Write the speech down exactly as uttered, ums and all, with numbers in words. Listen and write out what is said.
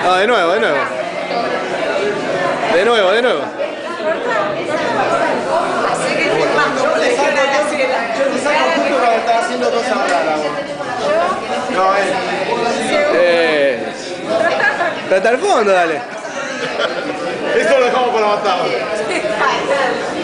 No, de nuevo, de nuevo. De nuevo, de nuevo. Así que te mando, yo te saco justo cuando estaba haciendo dos ahora. No, él. Eh. Hasta el fondo, dale. Eso lo dejamos para matar.